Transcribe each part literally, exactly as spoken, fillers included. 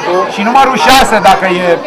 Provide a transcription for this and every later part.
Și numărul șase, dacă e...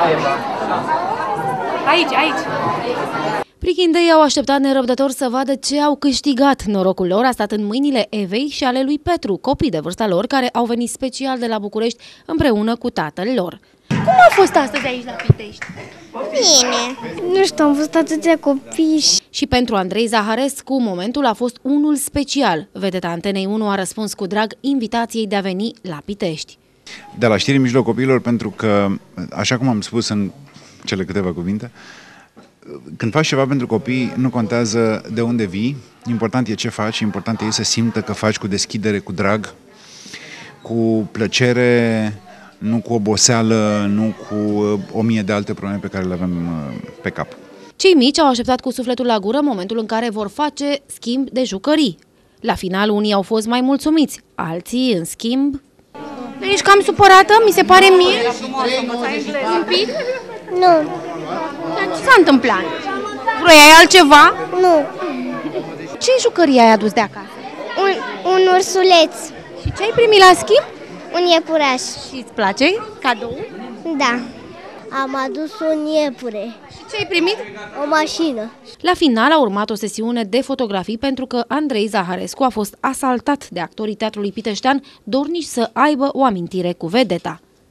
Aici, aici. Prichindei au așteptat nerăbdător să vadă ce au câștigat. Norocul lor a stat în mâinile Evei și ale lui Petru, copii de vârsta lor care au venit special de la București împreună cu tatăl lor. Cum a fost astăzi aici la Pitești? Bine. Nu știu, am văzut atâția copii. Și pentru Andrei Zaharescu, momentul a fost unul special. Vedeta Antenei unu a răspuns cu drag invitației de a veni la Pitești. De la știri în mijlocul copiilor, pentru că, așa cum am spus în cele câteva cuvinte, când faci ceva pentru copii, nu contează de unde vii, important e ce faci, important e să simtă că faci cu deschidere, cu drag, cu plăcere, nu cu oboseală, nu cu o mie de alte probleme pe care le avem pe cap. Cei mici au așteptat cu sufletul la gură momentul în care vor face schimb de jucării. La final, unii au fost mai mulțumiți, alții, în schimb... Ești cam supărată, mi se pare mie? Un pic? Nu. Ce s-a întâmplat? Vroiai altceva? Nu. Ce jucării ai adus de acasă? Un, un ursuleț. Și ce ai primit la schimb? Un iepuraș. Și îți place cadou? Da. Am adus un iepure. Și ce ai primit? O mașină. La final a urmat o sesiune de fotografii pentru că Andrei Zaharescu a fost asaltat de actorii Teatrului Piteștean, dornici să aibă o amintire cu vedeta.